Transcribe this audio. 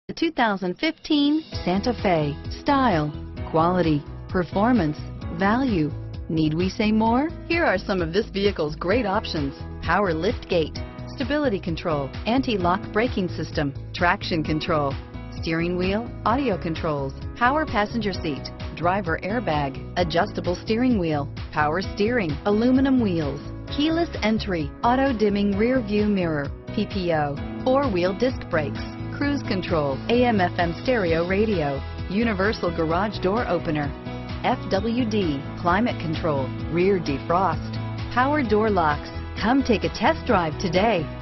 The 2015 Santa Fe. Style, quality, performance, value. Need we say more? Here are some of this vehicle's great options: power lift gate, stability control, anti-lock braking system, traction control, steering wheel audio controls, power passenger seat, driver airbag, adjustable steering wheel, power steering, aluminum wheels, keyless entry, auto dimming rear view mirror, PPO, four-wheel disc brakes, cruise control, AM/FM stereo radio, universal garage door opener, FWD, climate control, rear defrost, power door locks. Come take a test drive today.